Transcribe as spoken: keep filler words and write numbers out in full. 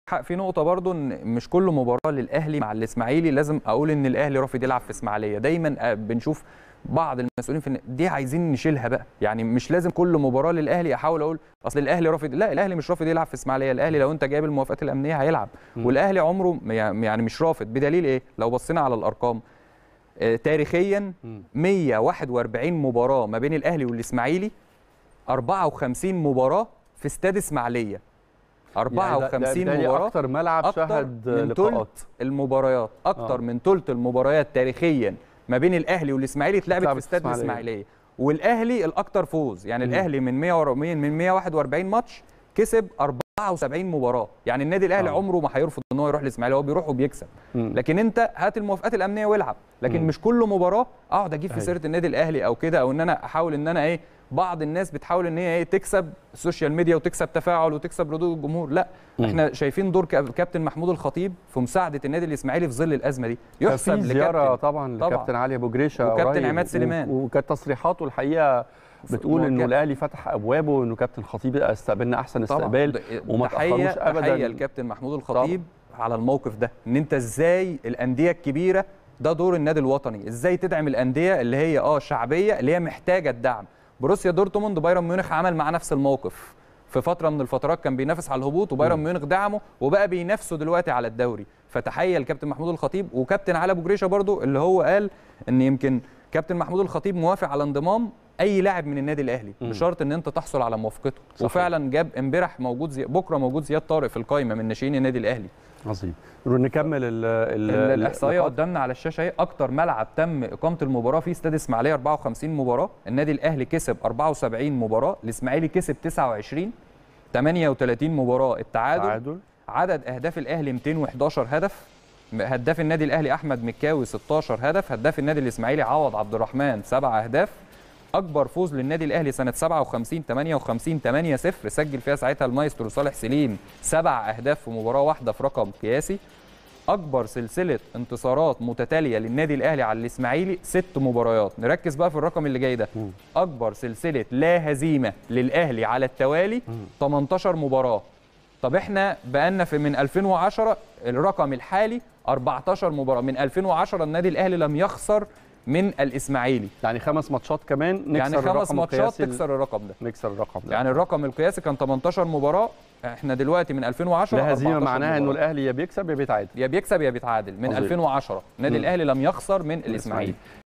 حق في نقطة برضو ان مش كل مباراة للاهلي مع الاسماعيلي لازم اقول ان الاهلي رافض يلعب في اسماعيلية. دايما بنشوف بعض المسؤولين في دي عايزين نشيلها بقى، يعني مش لازم كل مباراة للاهلي احاول اقول اصل الاهلي رافض. لا، الاهلي مش رافض يلعب في اسماعيلية. الاهلي لو انت جايب الموافقات الامنية هيلعب، والاهلي عمره يعني مش رافض. بدليل ايه؟ لو بصينا على الارقام آه تاريخيا مية وواحد وأربعين مباراة ما بين الاهلي والاسماعيلي، أربعة وخمسين مباراة في استاد اسماعيلية. أربعة وخمسين يعني مباراة اكتر ملعب أكتر شهد من لقاءات المباريات اكتر آه. من ثلث المباريات تاريخيا ما بين الاهلي والاسماعيلي اتلعبت في استاد الاسماعيليه، والاهلي الاكثر فوز. يعني م. الاهلي من مية من مية وواحد وأربعين ماتش كسب أربعة وسبعين مباراه. يعني النادي الاهلي آه. عمره ما هيرفض ان هو يروح الاسماعيليه، هو بيروح وبيكسب. م. لكن انت هات الموافقات الامنيه والعب، لكن م. مش كل مباراه اقعد اجيب في سيره النادي الاهلي او كده، او ان انا احاول ان انا ايه. بعض الناس بتحاول ان هي ايه تكسب السوشيال ميديا وتكسب تفاعل وتكسب ردود الجمهور. لا، م. احنا شايفين دور كابتن محمود الخطيب في مساعده النادي الاسماعيلي في ظل الازمه دي. يحسب لكابتن زياره طبعا لكابتن علي ابو جريشه وكابتن عماد سليمان، وكانت تصريحاته الحقيقه بتقول انه الاهلي فتح ابوابه وانه كابتن الخطيب استقبلنا احسن استقبال وما تاخروش ابدا. تحيه الكابتن محمود الخطيب طبعا على الموقف ده، ان انت ازاي الانديه الكبيره ده دور النادي الوطني، ازاي تدعم الانديه اللي هي اه شعبيه اللي هي محتاجه الدعم. بروسيا دورتموند بايرن ميونخ عمل مع نفس الموقف في فتره من الفترات، كان بينافس على الهبوط وبايرن ميونخ دعمه وبقى بينافسوا دلوقتي على الدوري. فتحيه لكابتن محمود الخطيب وكابتن علي ابو جريشه برضو، اللي هو قال ان يمكن كابتن محمود الخطيب موافق على انضمام اي لاعب من النادي الاهلي بشرط ان انت تحصل على موافقته. وفعلا جاب امبارح موجود زي... بكره موجود زياد طارق في القائمه من ناشئين النادي الاهلي. عظيم. نكمل ال ال الاحصائيه قدامنا على الشاشه اهي. اكتر ملعب تم اقامه المباراه فيه استاد اسماعيليه أربعة وخمسين مباراه، النادي الاهلي كسب أربعة وسبعين مباراه، الاسماعيلي كسب تسعة وعشرين، ثمانية وثلاثين مباراه التعادل. تعادل. عدد اهداف الاهلي مئتين وأحد عشر هدف، هداف النادي الاهلي احمد مكاوي ستاشر هدف، هداف النادي الاسماعيلي عوض عبد الرحمن سبع اهداف. اكبر فوز للنادي الاهلي سنه سبعة وخمسين ثمانية وخمسين ثمانية صفر، سجل فيها ساعتها المايسترو صالح سليم سبع اهداف في مباراه واحده في رقم قياسي. اكبر سلسله انتصارات متتاليه للنادي الاهلي على الاسماعيلي ست مباريات. نركز بقى في الرقم اللي جاي ده. اكبر سلسله لا هزيمه للاهلي على التوالي تمنتاشر مباراه. طب احنا بقالنا في من ألفين وعشرة الرقم الحالي أربعتاشر مباراه. من ألفين وعشرة النادي الاهلي لم يخسر من الاسماعيلي. يعني خمس ماتشات كمان نكسر يعني خمس الرقم ماتشات تكسر الرقم ده. نكسر الرقم ده. يعني الرقم القياسي كان تمنتاشر مباراه، احنا دلوقتي من ألفين وعشرة لا هزيمه معناها انه الاهلي يا بيكسب يا بيتعادل. يا بيكسب يا بيتعادل. من عظيم. ألفين وعشرة النادي الاهلي لم يخسر من الاسماعيلي.